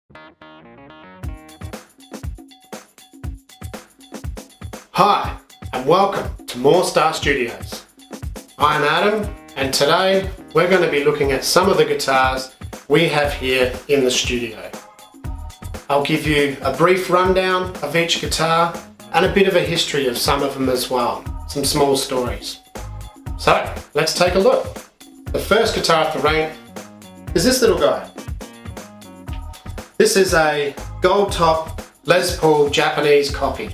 Hi, and welcome to Moorestarsstudios. I'm Adam, and today we're going to be looking at some of the guitars we have here in the studio. I'll give you a brief rundown of each guitar and a bit of a history of some of them as well, some small stories. So, let's take a look. The first guitar off the rank is this little guy. This is a gold top Les Paul Japanese copy.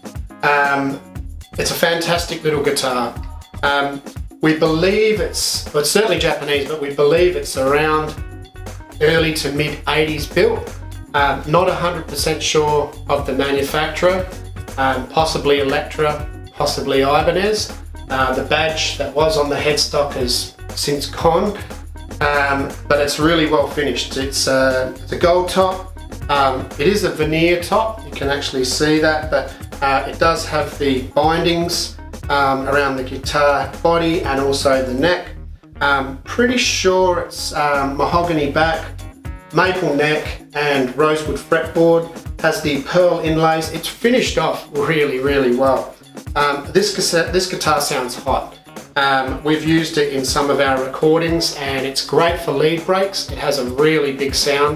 It's a fantastic little guitar. We believe it's certainly Japanese, but we believe it's around early to mid 80s built. Not 100% sure of the manufacturer, possibly Electra, possibly Ibanez. The badge that was on the headstock has since gone, but it's really well finished. It's a gold top. It is a veneer top, you can actually see that, but it does have the bindings around the guitar body and also the neck. Pretty sure it's mahogany back, maple neck and rosewood fretboard. Has the pearl inlays. It's finished off really well. This guitar sounds hot. We've used it in some of our recordings and it's great for lead breaks. It has a really big sound.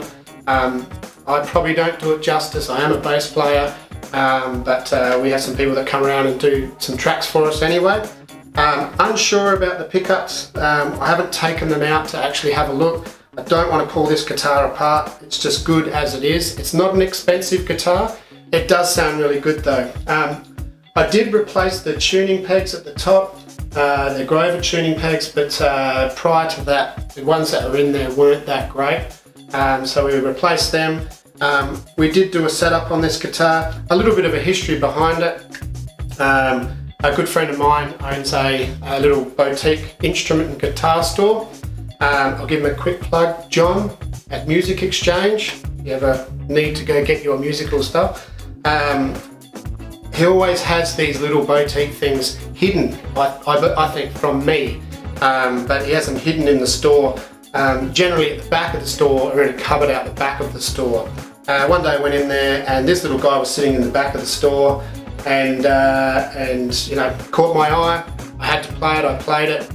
I probably don't do it justice. I am a bass player, but we have some people that come around and do some tracks for us anyway. Unsure about the pickups. I haven't taken them out to actually have a look. I don't want to pull this guitar apart. It's just good as it is. It's not an expensive guitar. It does sound really good though. I did replace the tuning pegs at the top. They're Grover tuning pegs, but prior to that, the ones that were in there weren't that great. So we replaced them. We did do a setup on this guitar, a little bit of a history behind it. A good friend of mine owns a little boutique instrument and guitar store. I'll give him a quick plug, John at Music Exchange. If you ever need to go get your musical stuff. He always has these little boutique things hidden, I think, from me, but he has them hidden in the store. Generally at the back of the store, or in a cupboard out the back of the store. One day I went in there and this little guy was sitting in the back of the store and you know, caught my eye. I had to play it, I played it.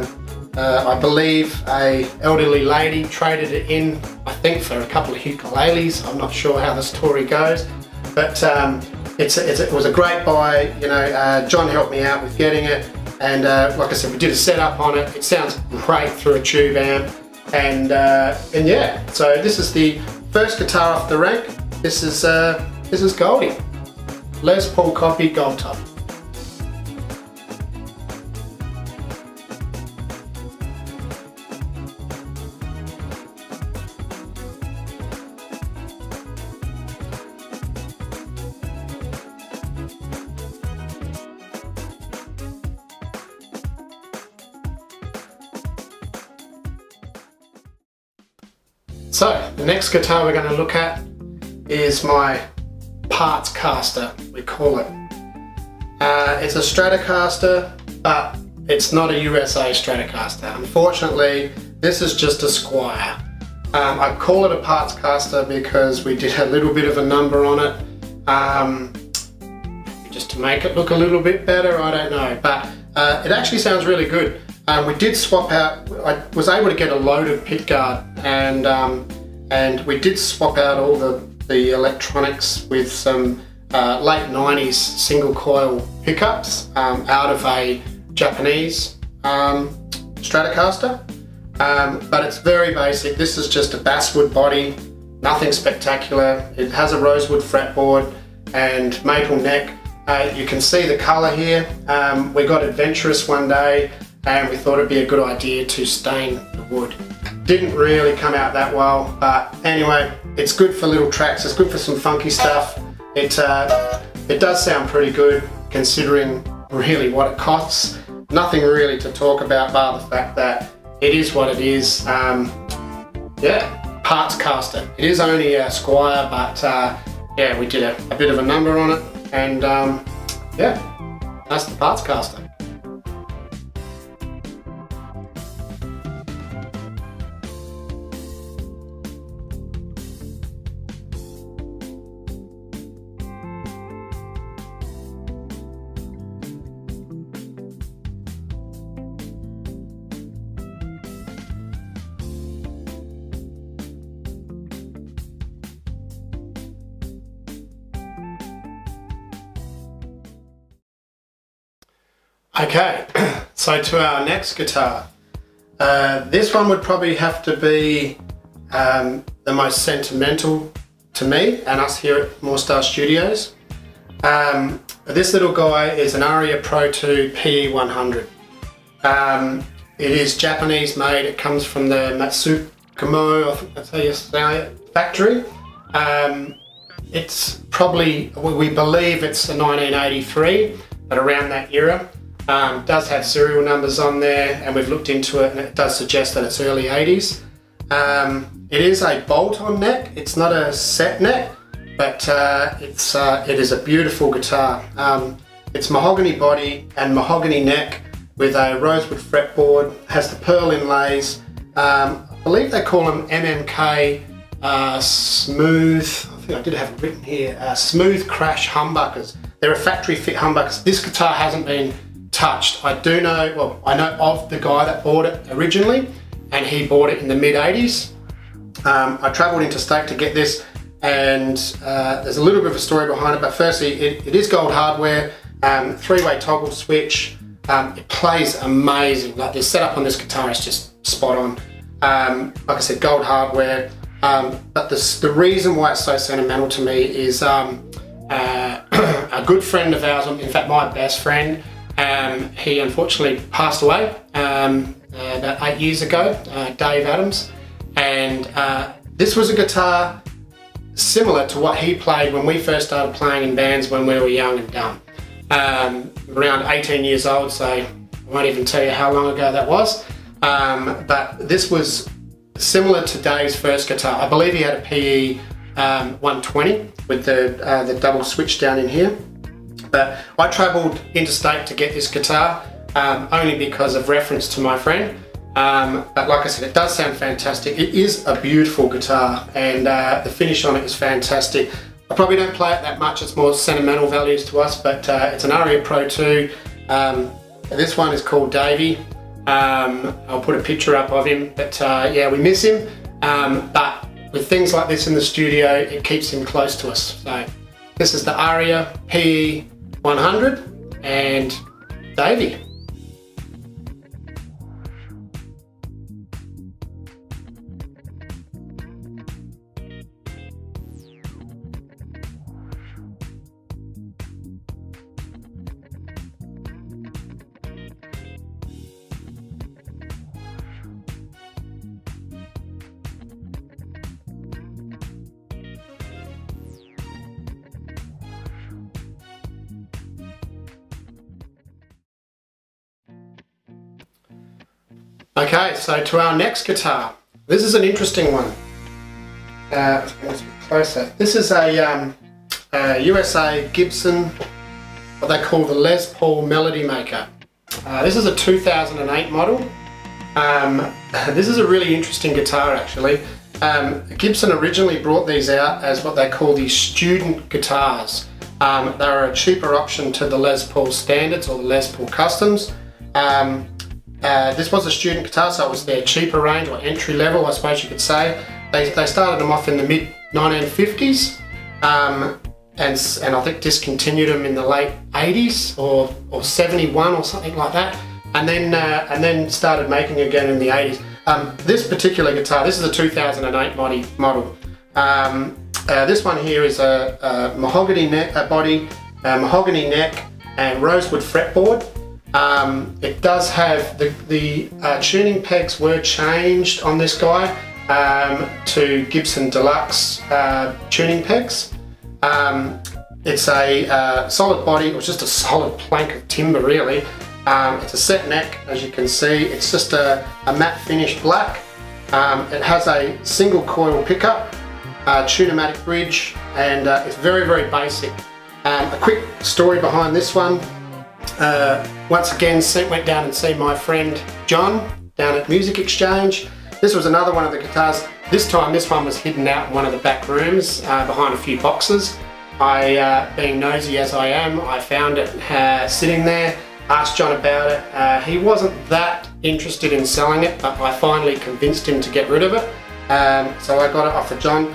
I believe a elderly lady traded it in, I think for a couple of ukuleles. I'm not sure how the story goes, but it was a great buy. You know, John helped me out with getting it, and like I said, we did a setup on it. It sounds great through a tube amp, and yeah. So this is the first guitar off the rank. This is Goldie, Les Paul copy gold top. So, the next guitar we're going to look at is my parts caster, we call it. It's a Stratocaster, but it's not a USA Stratocaster. Unfortunately, this is just a Squire. I call it a parts caster because we did a little bit of a number on it, just to make it look a little bit better, I don't know, but it actually sounds really good. We did swap out, I was able to get a loaded pick guard, and we did swap out all the electronics with some late 90s single coil pickups out of a Japanese Stratocaster, but it's very basic. This is just a basswood body, nothing spectacular. It has a rosewood fretboard and maple neck. You can see the colour here. We got adventurous one day and we thought it'd be a good idea to stain the wood. Didn't really come out that well, but anyway, it's good for little tracks. It's good for some funky stuff. It does sound pretty good considering really what it costs. Nothing really to talk about bar the fact that it is what it is. Yeah, parts caster. It is only a Squire, but yeah, we did a bit of a number on it, and yeah, that's the parts caster. Okay, so to our next guitar. This one would probably have to be the most sentimental to me and us here at Moorestarsstudios. This little guy is an Aria Pro 2 PE 100. It is Japanese made. It comes from the Matsukumo, I think that's how you say it, factory. It's probably, we believe it's a 1983, but around that era. Does have serial numbers on there, and we've looked into it and it does suggest that it's early 80s. It is a bolt-on neck. It's not a set neck, but it is a beautiful guitar. It's mahogany body and mahogany neck with a rosewood fretboard, has the pearl inlays. I believe they call them MMK smooth, I think I did have it written here, smooth crash humbuckers. They're a factory fit humbuckers. This guitar hasn't been touched. I do know, well, I know of the guy that bought it originally, and he bought it in the mid 80s. I travelled interstate to get this, and there's a little bit of a story behind it, but firstly, it is gold hardware, 3-way toggle switch. It plays amazing. Like the setup on this guitar is just spot on. Like I said, gold hardware. But the reason why it's so sentimental to me is a good friend of ours, in fact my best friend, he unfortunately passed away about 8 years ago, Dave Adams, and this was a guitar similar to what he played when we first started playing in bands when we were young and dumb. Around 18 years old, so I won't even tell you how long ago that was, but this was similar to Dave's first guitar. I believe he had a PE 120 with the double switch down in here. But I travelled interstate to get this guitar only because of reference to my friend. But like I said, it does sound fantastic. It is a beautiful guitar, and the finish on it is fantastic. I probably don't play it that much. It's more sentimental values to us, but it's an Aria Pro 2. This one is called Davey. I'll put a picture up of him, but yeah, we miss him. But with things like this in the studio, it keeps him close to us. So this is the Aria PE 100 and Davey. Okay, so to our next guitar. This is an interesting one. Let's get closer. This is a USA Gibson, what they call the Les Paul Melody Maker. This is a 2008 model. This is a really interesting guitar actually. Gibson originally brought these out as what they call these student guitars. They're a cheaper option to the Les Paul Standards or the Les Paul Customs. This was a student guitar, so it was their cheaper range, or entry level, I suppose you could say. They started them off in the mid 1950s, and I think discontinued them in the late 80s or 71 or something like that, and then started making again in the 80s. This particular guitar, this is a 2008 model. This one here is a mahogany neck body, mahogany neck, and rosewood fretboard. It does have the tuning pegs were changed on this guy to Gibson Deluxe tuning pegs. It's a solid body. It was just a solid plank of timber really. It's a set neck, as you can see. It's just a matte finish black. It has a single coil pickup, tune-o-matic bridge, and it's very, very basic. A quick story behind this one. Once again, went down and see my friend John down at Music Exchange. This was another one of the guitars. This time, this one was hidden out in one of the back rooms behind a few boxes. Being nosy as I am, I found it sitting there, asked John about it. He wasn't that interested in selling it, but I finally convinced him to get rid of it. So I got it off of John.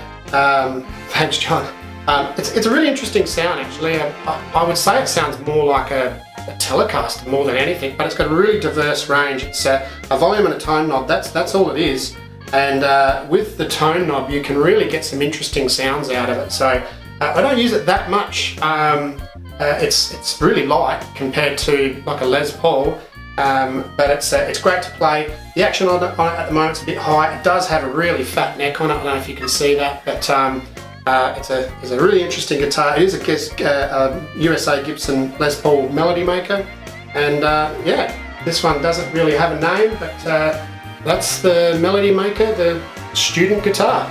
Thanks, John. It's a really interesting sound actually. I would say it sounds more like a Telecaster more than anything, but it's got a really diverse range. It's a volume and a tone knob, that's all it is. And with the tone knob, you can really get some interesting sounds out of it. So I don't use it that much. It's really light compared to like a Les Paul, but it's great to play. The action on it at the moment is a bit high. It does have a really fat neck on it. I don't know if you can see that, but it's a really interesting guitar. It is a USA Gibson Les Paul Melody Maker, and yeah, this one doesn't really have a name, but that's the Melody Maker, the student guitar.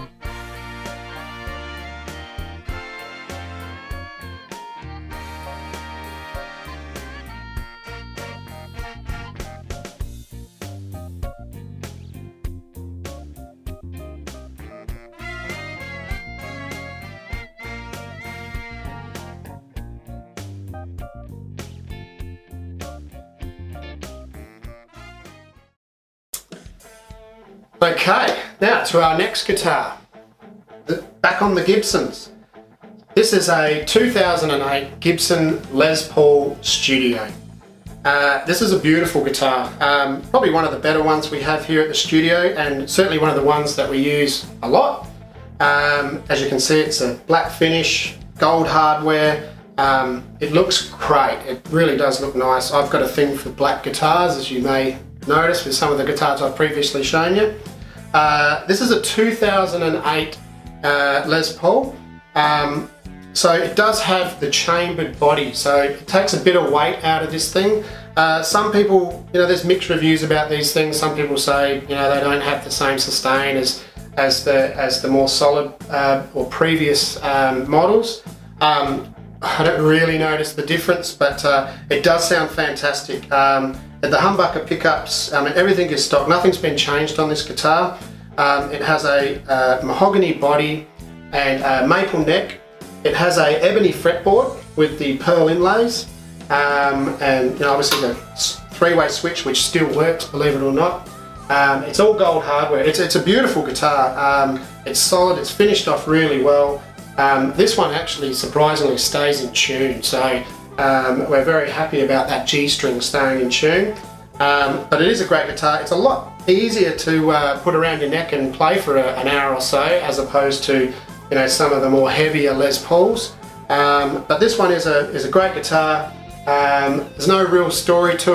Okay, now to our next guitar. Back on the Gibsons. This is a 2008 Gibson Les Paul Studio. This is a beautiful guitar. Probably one of the better ones we have here at the studio, and certainly one of the ones that we use a lot. As you can see, it's a black finish, gold hardware. It looks great. It really does look nice. I've got a thing for black guitars, as you may notice with some of the guitars I've previously shown you. This is a 2008 Les Paul. So it does have the chambered body, so it takes a bit of weight out of this thing. Some people, there's mixed reviews about these things. Some people say, they don't have the same sustain as the more solid or previous models. I don't really notice the difference, but it does sound fantastic. The humbucker pickups, everything is stock. Nothing's been changed on this guitar. It has a mahogany body and a maple neck. It has a ebony fretboard with the pearl inlays, and obviously the three-way switch, which still works, believe it or not. It's all gold hardware. It's a beautiful guitar. It's solid. It's finished off really well. This one actually surprisingly stays in tune, so we're very happy about that G string staying in tune. But it is a great guitar. It's a lot easier to put around your neck and play for an hour or so, as opposed to some of the more heavier Les Pauls. But this one is a great guitar. There's no real story to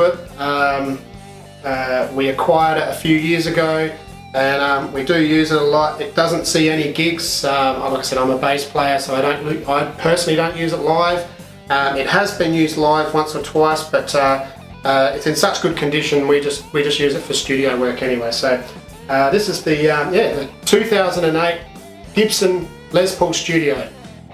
it. We acquired it a few years ago, and we do use it a lot. It doesn't see any gigs. Like I said, I'm a bass player, so I personally don't use it live. It has been used live once or twice, but it's in such good condition. We just use it for studio work anyway. So this is the 2008 Gibson Les Paul Studio.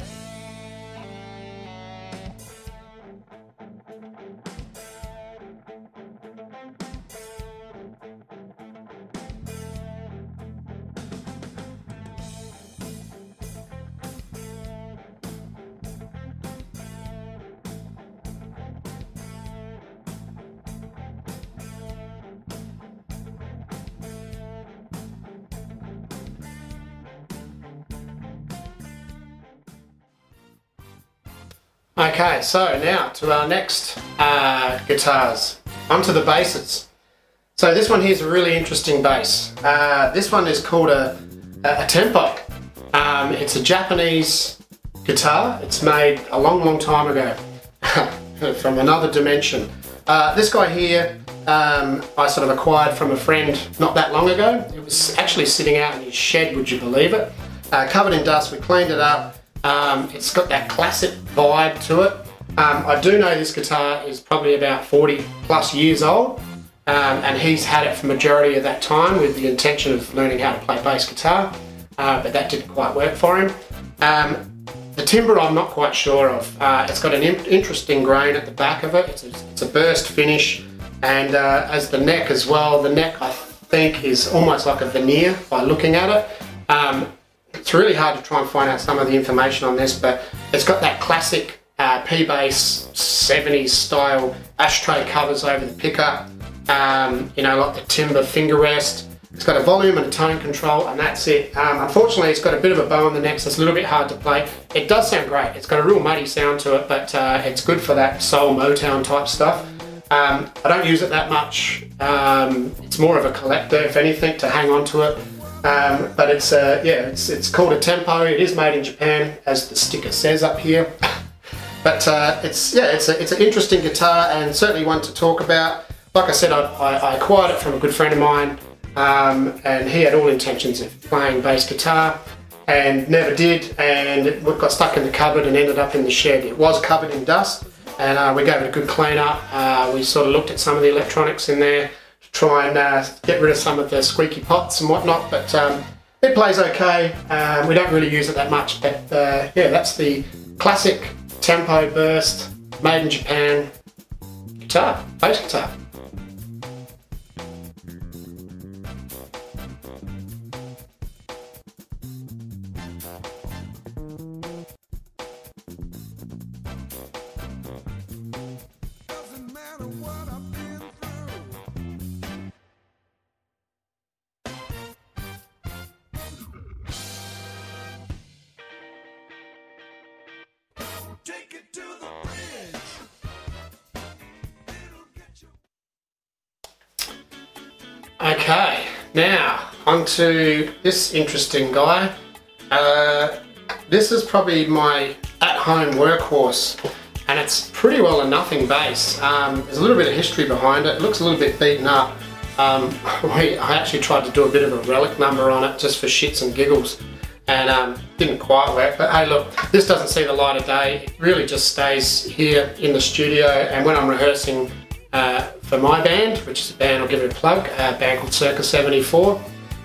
Okay, so now to our next guitars. Onto the basses. So this one here is a really interesting bass. This one is called a tempo. It's a Japanese guitar. It's made a long time ago from another dimension. This guy here I sort of acquired from a friend not that long ago. It was actually sitting out in his shed, would you believe it? Covered in dust. We cleaned it up. It's got that classic vibe to it. I do know this guitar is probably about 40 plus years old, and he's had it for the majority of that time with the intention of learning how to play bass guitar, but that didn't quite work for him. The timbre I'm not quite sure of. It's got an interesting grain at the back of it. It's a burst finish, and as the neck as well, the neck I think is almost like a veneer by looking at it. It's really hard to try and find out some of the information on this, but it's got that classic P-bass 70s style ashtray covers over the pickup, like the timber finger rest. It's got a volume and a tone control, and that's it. Unfortunately, it's got a bit of a bow on the neck, so it's a little bit hard to play. It does sound great. It's got a real muddy sound to it, but it's good for that soul Motown type stuff. I don't use it that much. It's more of a collector, if anything, to hang on to it. But it's yeah, it's called a Tempo. It is made in Japan, as the sticker says up here. But it's an interesting guitar, and certainly one to talk about. Like I said, I acquired it from a good friend of mine, and he had all intentions of playing bass guitar and never did, and it got stuck in the cupboard and ended up in the shed. It was covered in dust, and we gave it a good clean up. We sort of looked at some of the electronics in there to try and get rid of some of the squeaky pots and whatnot, but it plays okay. We don't really use it that much, but yeah, that's the classic Tempo Burst, made in Japan guitar, bass guitar. Take it to the bridge. It'll get you. Okay, now onto this interesting guy. This is probably my at-home workhorse, and it's pretty well a nothing bass. There's a little bit of history behind it. It looks a little bit beaten up. I actually tried to do a bit of a relic number on it just for shits and giggles, and didn't quite work. But hey, look, this doesn't see the light of day. It really just stays here in the studio, and when I'm rehearsing for my band, which is a band, I'll give it a plug, a band called Circa 74.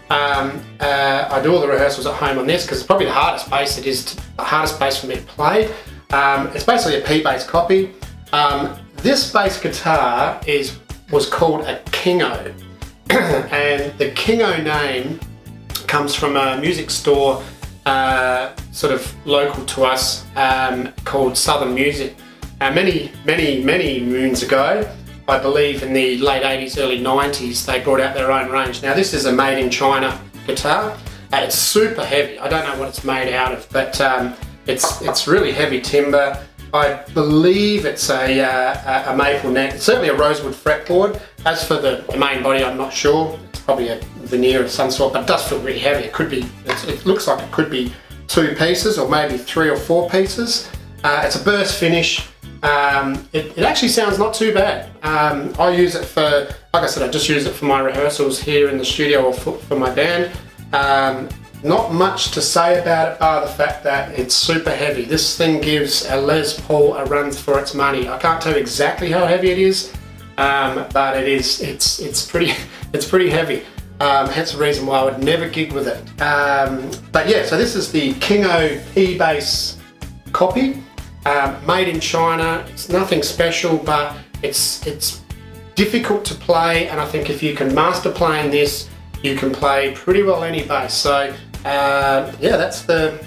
I do all the rehearsals at home on this because it's probably the hardest bass the hardest bass for me to play. It's basically a P bass copy. This bass guitar was called a Kingo, and the Kingo name comes from a music store sort of local to us called Southern Music. Many moons ago, I believe in the late 80s, early 90s, they brought out their own range. Now this is a made in China guitar. It's super heavy. I don't know what it's made out of, but it's really heavy timber. I believe it's a maple neck. It's certainly a rosewood fretboard. As for the main body, I'm not sure. It's probably a veneer of some sort, but it does feel really heavy. It could be. It looks like it could be 2 pieces or maybe 3 or 4 pieces. It's a burst finish. It actually sounds not too bad. I use it for, like I said, I just use it for my rehearsals here in the studio or for my band. Not much to say about it bar the fact that it's super heavy. This thing gives a Les Paul a run for its money. I can't tell you exactly how heavy it is, but it's pretty heavy. Hence the reason why I would never gig with it. But yeah, so this is the Kingo E-Bass copy. Made in China. It's nothing special, but it's difficult to play, and I think if you can master playing this, you can play pretty well any bass. So yeah, that's the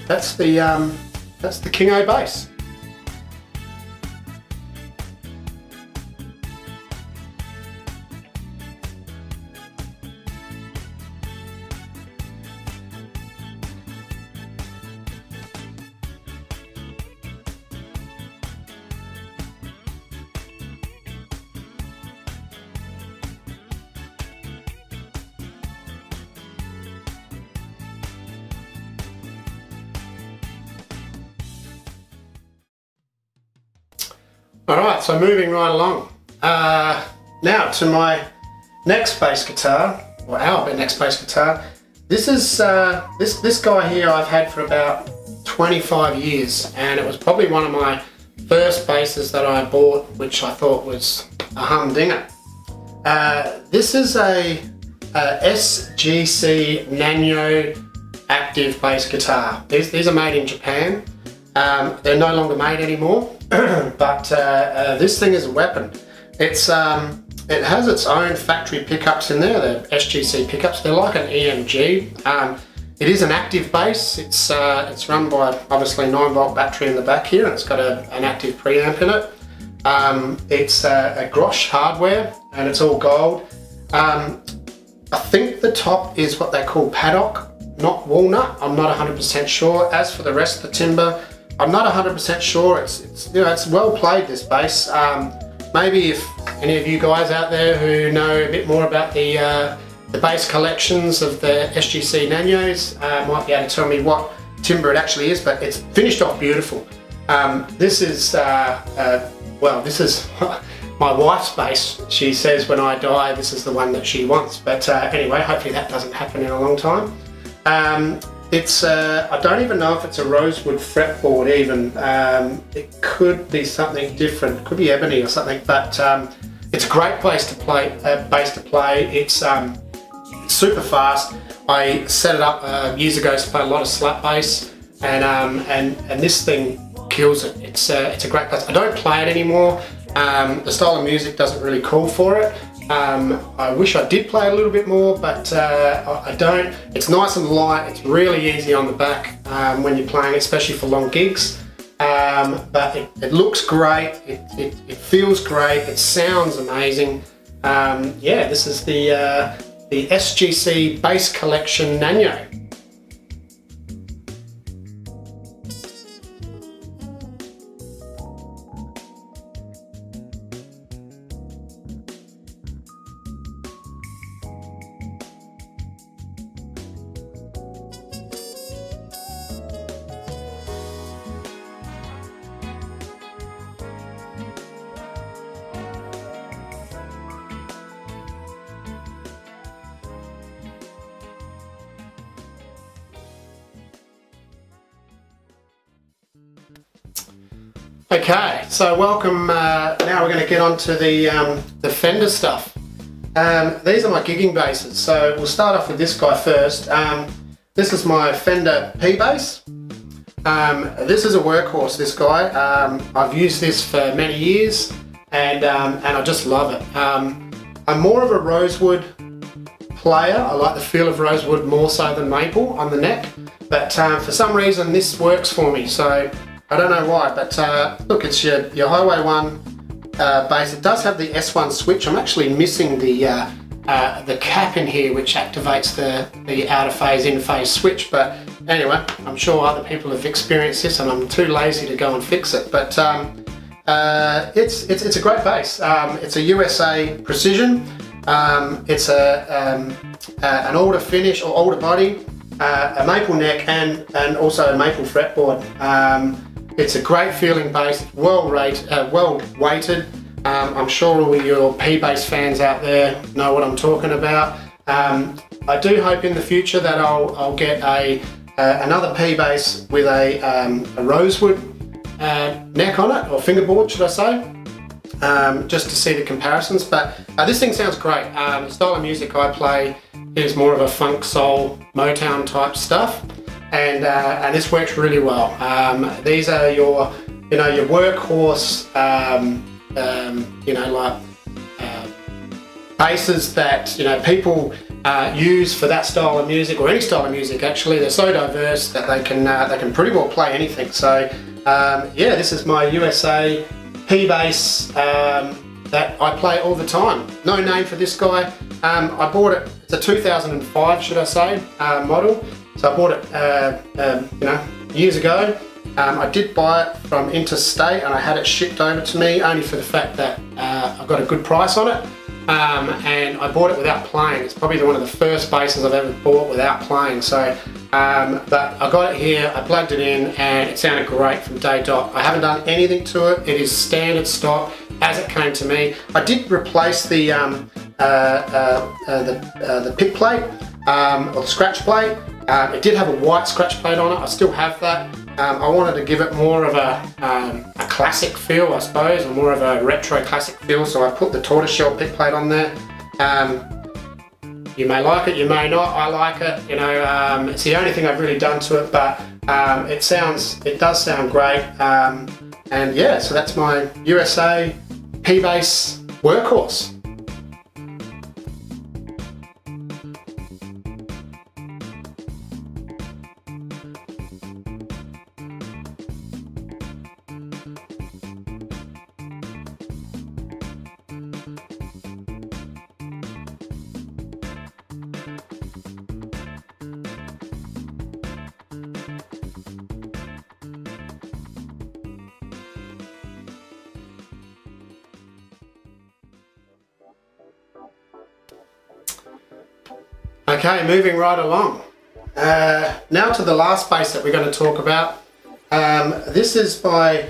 Kingo bass. Alright, so moving right along. Now to my next bass guitar, or our next bass guitar. This is this guy here I've had for about 25 years, and it was probably one of my first basses that I bought, which I thought was a humdinger. This is a SGC Nano active bass guitar. These are made in Japan. They're no longer made anymore, but this thing is a weapon. It has its own factory pickups in there, the SGC pickups. They're like an EMG. It is an active bass. It's run by obviously 9-volt battery in the back here, and it's got an active preamp in it. It's a Grosh hardware, and it's all gold. I think the top is what they call paddock, not walnut. I'm not 100% sure. As for the rest of the timber, I'm not 100% sure. It's you know, it's well played, this bass. Maybe if any of you guys out there who know a bit more about the bass collections of the SGC Nanos might be able to tell me what timber it actually is, but it's finished off beautiful. This is well, this is my wife's bass. She says when I die, this is the one that she wants. But anyway, hopefully that doesn't happen in a long time. It's I don't even know if it's a rosewood fretboard even. It could be something different. It could be ebony or something. But it's a great bass to play. It's super fast. I set it up years ago to play a lot of slap bass, and this thing kills it. It's a great bass. I don't play it anymore. The style of music doesn't really call for it. I wish I did play a little bit more, but I don't. It's nice and light. It's really easy on the back when you're playing, especially for long gigs. But it looks great. It feels great. It sounds amazing. Yeah, this is the SGC Bass Collection Nano. Okay, so welcome. Now we're going to get on to the Fender stuff. These are my gigging basses, so we'll start off with this guy first. This is my Fender P bass. This is a workhorse, this guy. I've used this for many years, and I just love it. I'm more of a rosewood player. I like the feel of rosewood more so than maple on the neck, but for some reason this works for me, so I don't know why. But look, it's your Highway 1 bass. It does have the S1 switch. I'm actually missing the cap in here, which activates the out of phase, in phase switch. But anyway, I'm sure other people have experienced this, and I'm too lazy to go and fix it. But it's a great bass. It's a USA Precision. It's an alder finish or alder body, a maple neck, and also a maple fretboard. It's a great feeling bass. It's well weighted. I'm sure all your P bass fans out there know what I'm talking about. I do hope in the future that I'll get another P bass with a rosewood neck on it, or fingerboard should I say, just to see the comparisons. But this thing sounds great. The style of music I play is more of a funk, soul, Motown type stuff, and this works really well. These are your workhorse, basses that people use for that style of music, or any style of music actually. They're so diverse that they can pretty well play anything. So yeah, this is my USA P bass that I play all the time. No name for this guy. I bought it. It's a 2005, should I say, model. So I bought it years ago. I did buy it from interstate, and I had it shipped over to me only for the fact that I got a good price on it. And I bought it without playing. It's probably one of the first basses I've ever bought without playing. So, but I got it here, I plugged it in, and it sounded great from day dot. I haven't done anything to it. It is standard stock as it came to me. I did replace the pick plate, or the scratch plate. It did have a white scratch plate on it. I still have that. I wanted to give it more of a classic feel, I suppose, or more of a retro classic feel, so I put the tortoiseshell pick plate on there. You may like it, you may not. I like it. It's the only thing I've really done to it, but it does sound great. And yeah, so that's my USA P bass workhorse. Okay, moving right along. Now to the last bass that we're going to talk about. This is by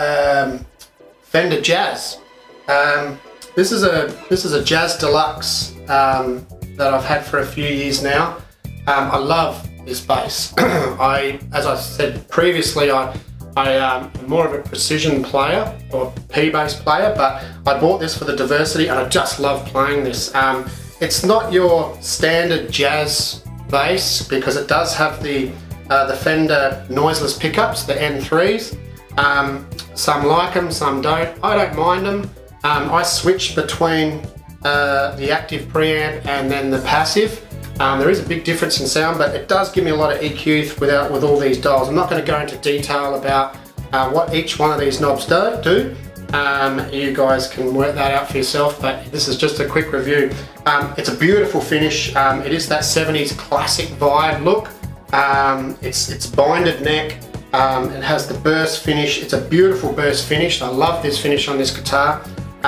Fender Jazz. This is a Jazz Deluxe that I've had for a few years now. I love this bass. As I said previously, I am more of a precision player or P-bass player, but I bought this for the diversity and I just love playing this. It's not your standard jazz bass because it does have the Fender noiseless pickups, the N3s. Some like them, some don't. I don't mind them. I switch between the active preamp and then the passive. There is a big difference in sound, but it does give me a lot of EQ with all these dials. I'm not going to go into detail about what each one of these knobs do. You guys can work that out for yourself, but this is just a quick review. It's a beautiful finish. It is that 70s classic vibe look. It's binded neck. It has the burst finish. It's a beautiful burst finish. I love this finish on this guitar.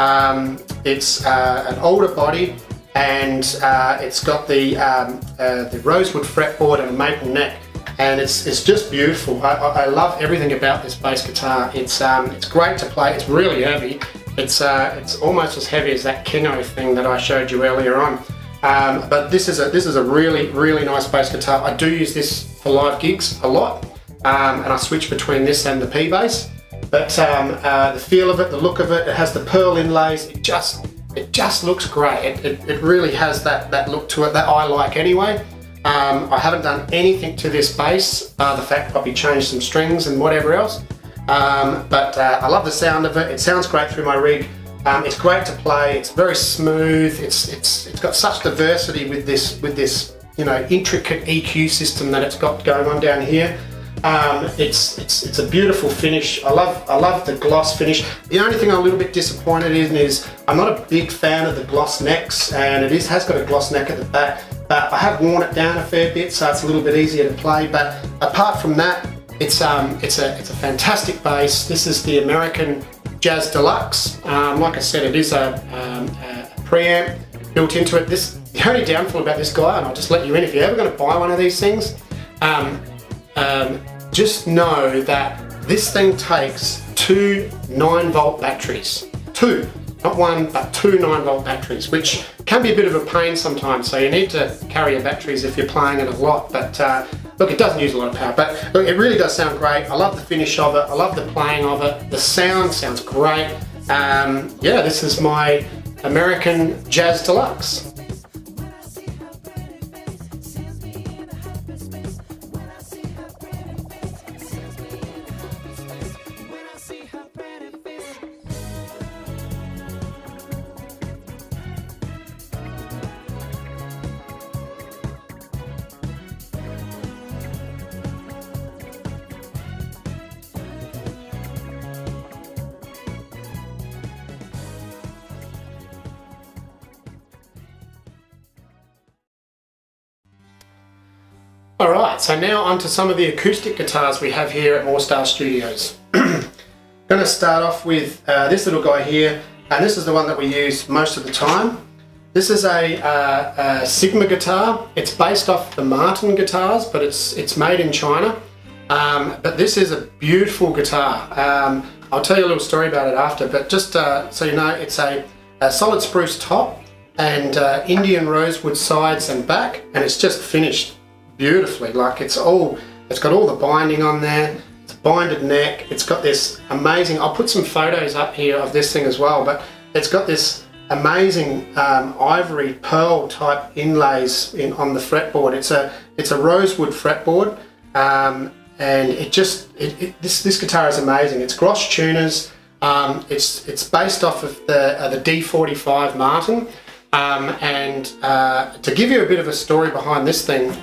It's an older body, and it's got the rosewood fretboard and a maple neck, and it's just beautiful. I love everything about this bass guitar. It's great to play. It's really heavy. It's almost as heavy as that Kingo thing that I showed you earlier on. But this is a really nice bass guitar. I do use this for live gigs a lot, and I switch between this and the P bass. But the feel of it, the look of it, it has the pearl inlays. It just looks great. It really has that look to it that I like anyway. I haven't done anything to this bass, the fact probably changed some strings and whatever else. But I love the sound of it. It sounds great through my rig. It's great to play. It's very smooth. It's got such diversity with this intricate EQ system that it's got going on down here. It's a beautiful finish. I love the gloss finish. The only thing I'm a little bit disappointed in is I'm not a big fan of the gloss necks, and it has got a gloss neck at the back, but I have worn it down a fair bit, so it's a little bit easier to play. But apart from that, it's a fantastic bass. This is the American Jazz Deluxe. Like I said, it is a preamp built into it. The only downfall about this guy, and I'll just let you in, if you're ever going to buy one of these things, just know that this thing takes 2 9-volt batteries. 2, not 1, but 2 9-volt batteries, which can be a bit of a pain sometimes, so you need to carry your batteries if you're playing it a lot. But look, it doesn't use a lot of power, but look, it really does sound great. I love the finish of it. I love the playing of it. The sound sounds great. Yeah, this is my American Jazz Deluxe. Alright, so now onto some of the acoustic guitars we have here at Moorestarsstudios. Going to start off with this little guy here, and this is the one that we use most of the time. This is a Sigma guitar. It's based off the Martin guitars, but it's made in China. But this is a beautiful guitar. I'll tell you a little story about it after, but just so you know, it's a solid spruce top and Indian rosewood sides and back, and it's just finished beautifully. Like it's got all the binding on there. It's a binded neck. It's got this amazing, I'll put some photos up here of this thing as well, but it's got this amazing ivory pearl type inlays on the fretboard. It's a rosewood fretboard, and this guitar is amazing. It's Grosh tuners. It's based off of the D45 Martin, and to give you a bit of a story behind this thing,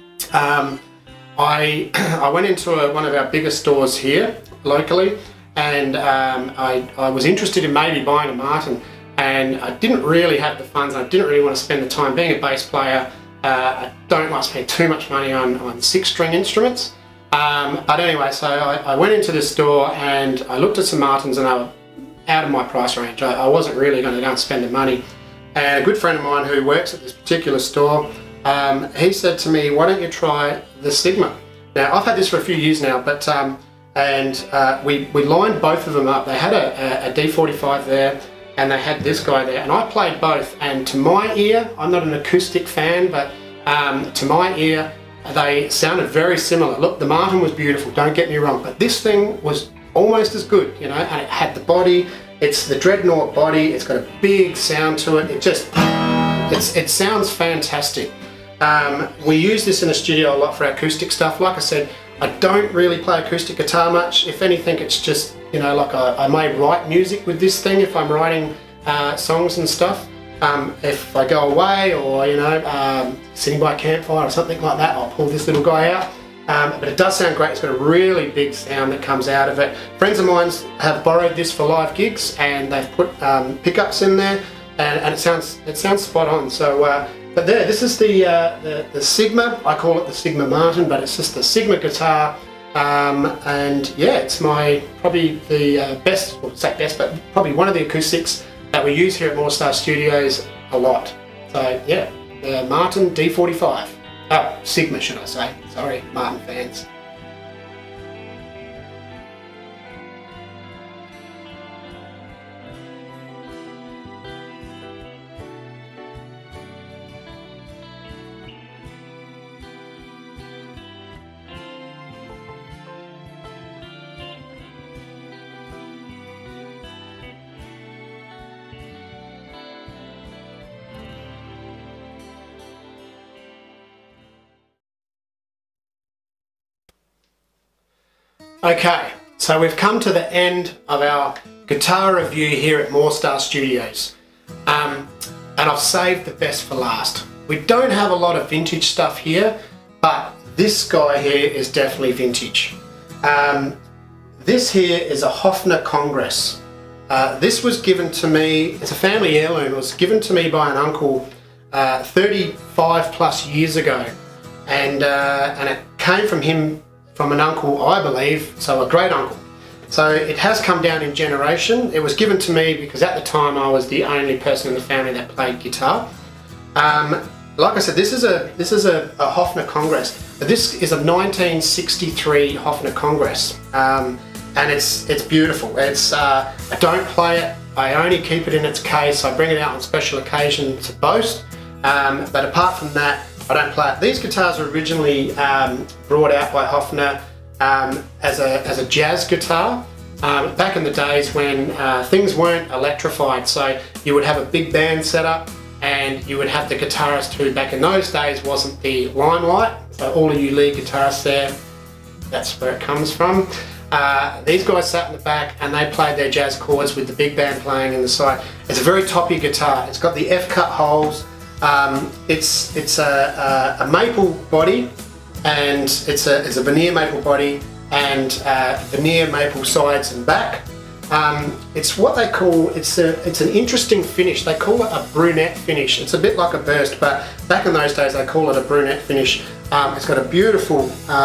I went into one of our bigger stores here locally, and I was interested in maybe buying a Martin, and I didn't really have the funds. I didn't really want to spend the time. Being a bass player, I don't like to spend too much money on 6-string instruments. But anyway, so I went into the store and I looked at some Martins, and they were out of my price range. I wasn't really going to go and spend the money. And a good friend of mine who works at this particular store he said to me, why don't you try the Sigma? Now, I've had this for a few years now, but we lined both of them up. They had a D45 there, and they had this guy there, and I played both, and to my ear, I'm not an acoustic fan, but to my ear, they sounded very similar. Look, the Martin was beautiful, don't get me wrong, but this thing was almost as good, you know, and it had the body, it's the Dreadnought body, it's got a big sound to it, it sounds fantastic. We use this in the studio a lot for acoustic stuff. Like I said, I don't really play acoustic guitar much. If anything, it's just, you know, like I may write music with this thing if I'm writing songs and stuff. If I go away or, you know, sitting by a campfire or something like that, I'll pull this little guy out. But it does sound great. It's got a really big sound that comes out of it. Friends of mine have borrowed this for live gigs, and they've put pickups in there, and it sounds spot on. So, but there, this is the Sigma. I call it the Sigma Martin, but it's just the Sigma guitar. And yeah, it's probably the best, well, say best, but probably one of the acoustics that we use here at Moorestarsstudios a lot. So yeah, the Martin D45. Oh, Sigma should I say. Sorry, Martin fans. Okay, so we've come to the end of our guitar review here at Moorestarsstudios, and I've saved the best for last. We don't have a lot of vintage stuff here, but this guy here is definitely vintage. This here is a Hofner Congress. This was given to me, it's a family heirloom. It was given to me by an uncle 35 plus years ago, and it came from him, from an uncle, I believe, so a great uncle. So it has come down in generation. It was given to me because at the time I was the only person in the family that played guitar. Like I said, this is a Hofner Congress. This is a 1963 Hofner Congress, and it's beautiful. I don't play it. I only keep it in its case. I bring it out on special occasions to boast. But apart from that, I don't play it. These guitars were originally brought out by Hofner as a jazz guitar back in the days when things weren't electrified. So you would have a big band set up, and you would have the guitarist who back in those days wasn't the limelight. So all of you lead guitarists there, that's where it comes from. These guys sat in the back and they played their jazz chords with the big band playing in the side. It's a very toppy guitar. It's got the F-cut holes. It's a maple body, and it's a veneer maple body and veneer maple sides and back. It's what they call, it's an interesting finish. They call it a brunette finish. It's a bit like a burst, but back in those days they call it a brunette finish. It's got a beautiful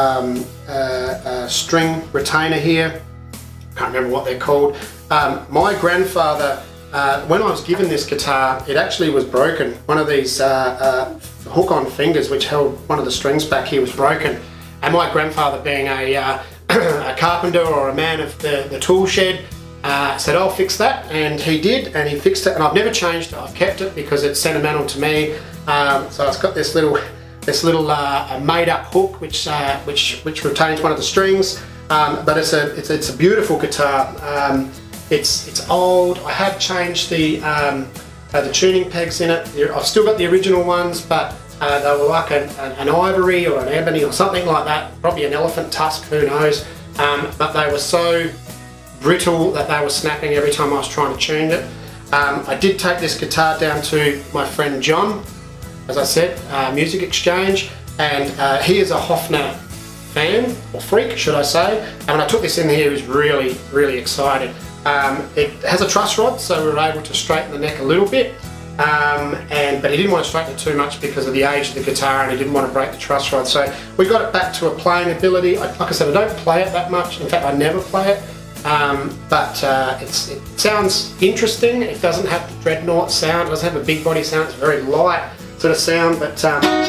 string retainer here. Can't remember what they're called. My grandfather, when I was given this guitar, it actually was broken. One of these hook-on fingers which held one of the strings back here was broken. And my grandfather, being a carpenter or a man of the tool shed, said, I'll fix that, and he did, and he fixed it, and I've never changed it. I've kept it because it's sentimental to me. So it's got this little made-up hook which retains one of the strings, but it's a beautiful guitar. It's old. I have changed the tuning pegs in it. I've still got the original ones, but they were like an ivory or an ebony or something like that, probably an elephant tusk, who knows, but they were so brittle that they were snapping every time I was trying to tune it. I did take this guitar down to my friend John, as I said, Music Exchange, and he is a Hofner fan, or freak should I say, and when I took this in here he was really, really excited. It has a truss rod, so we were able to straighten the neck a little bit, but he didn't want to straighten it too much because of the age of the guitar, and he didn't want to break the truss rod. So we got it back to a playing ability. Like I said, I don't play it that much. In fact, I never play it, but it sounds interesting. It doesn't have the Dreadnought sound. It doesn't have a big body sound. It's a very light sort of sound, but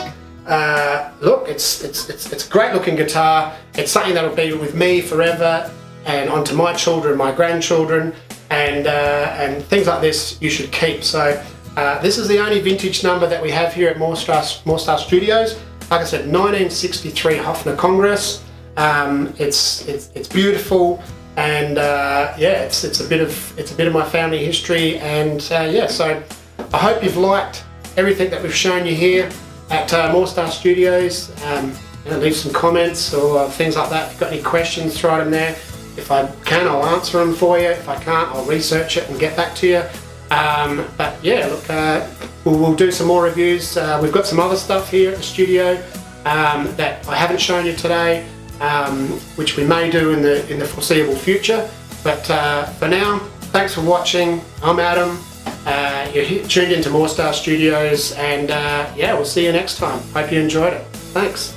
look, it's a great looking guitar. It's something that'll be with me forever and onto my children, my grandchildren, and things like this you should keep. So this is the only vintage number that we have here at Moorstar Studios. Like I said, 1963 Hofner Congress. It's beautiful, and yeah, it's a bit of my family history, and yeah. So I hope you've liked everything that we've shown you here at Moorstar Studios. You know, leave some comments or things like that. If you've got any questions, throw them there. If I can, I'll answer them for you. If I can't, I'll research it and get back to you. But yeah, look, we'll do some more reviews. We've got some other stuff here at the studio that I haven't shown you today, which we may do in the foreseeable future. But for now, thanks for watching. I'm Adam. You're tuned into Moorstar Studios, and yeah, we'll see you next time. Hope you enjoyed it. Thanks.